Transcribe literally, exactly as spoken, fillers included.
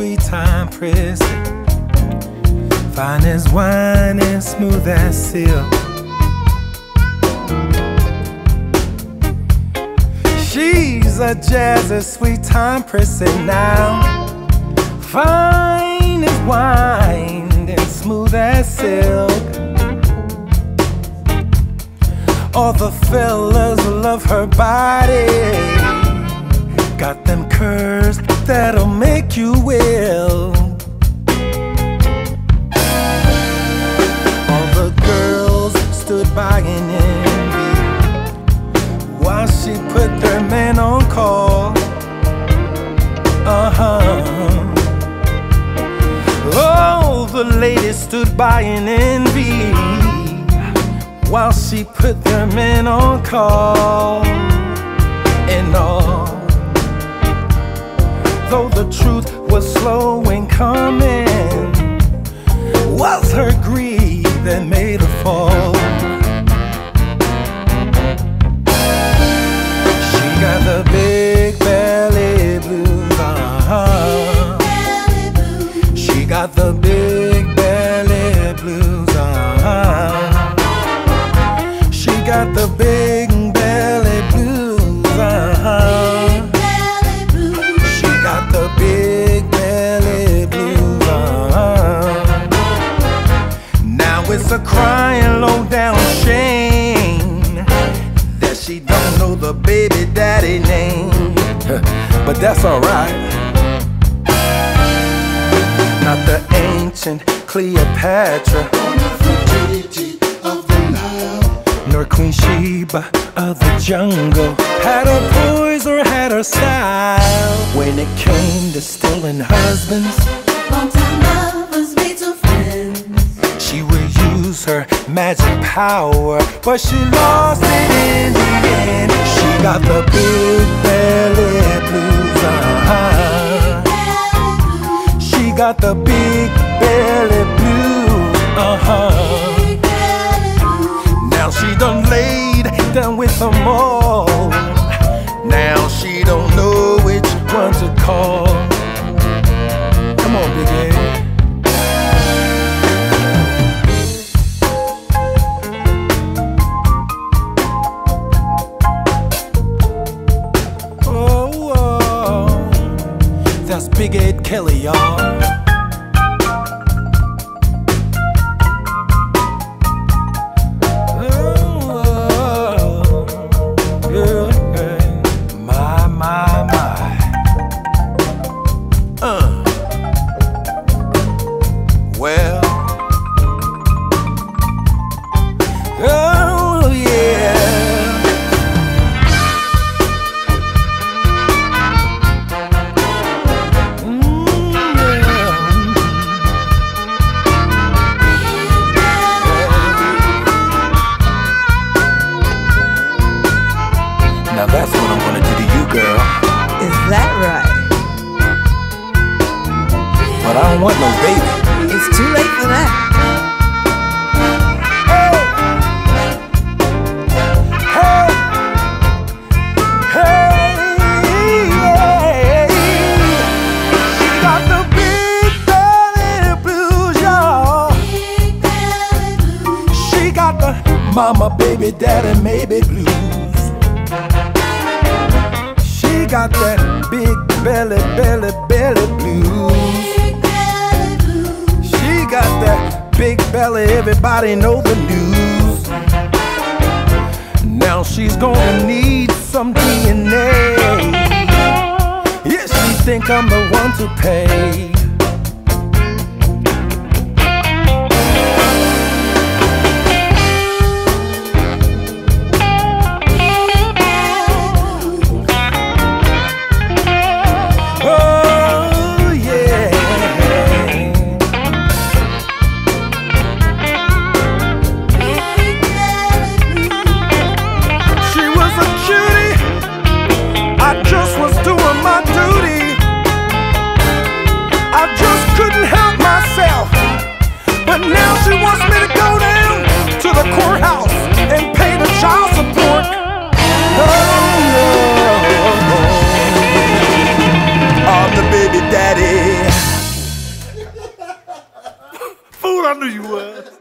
sweet time pressing, fine as wine and smooth as silk. She's a jazzy sweet time pressing now, fine as wine and smooth as silk. All the fellas love her body, got them curves that'll make you ill. All the girls stood by in envy while she put their man on call. Uh-huh. Oh, the ladies stood by in envy while she put their men on call. And all, though the truth was slow in coming, was her greed that made her fall. She got the big belly blues, uh-huh. She got the big belly blues, uh-huh. Got the big belly blues, uh-huh. She got the big belly blues, uh-huh. Now it's a crying low down shame that she don't know the baby daddy name. But that's alright. Not the ancient Cleopatra, nor Queen Sheba of the jungle had her poise or had her style. When it came to stealing husbands, long-time lovers made two friends. She would use her magic power, but she lost it in the end. She got the big belly blues, uh-huh. She got the big belly blues, uh-huh. Now she done laid down with them all. Now she don't know which one to call. Come on, Big Ed. Oh, oh, that's Big Ed Kelly, y'all. Well, oh yeah. Mm, yeah. Now that's what I'm gonna do to you, girl. Is that right? But I don't want no baby. It's too late for that. Hey, hey, hey, yeah. She got the big belly blues, y'all. She got the mama, baby, daddy, maybe blues. She got that big belly, belly, belly blues. Got that big belly, everybody know the news. Now she's gonna need some D N A. Yeah, she think I'm the one to pay. Daddy. I knew you would.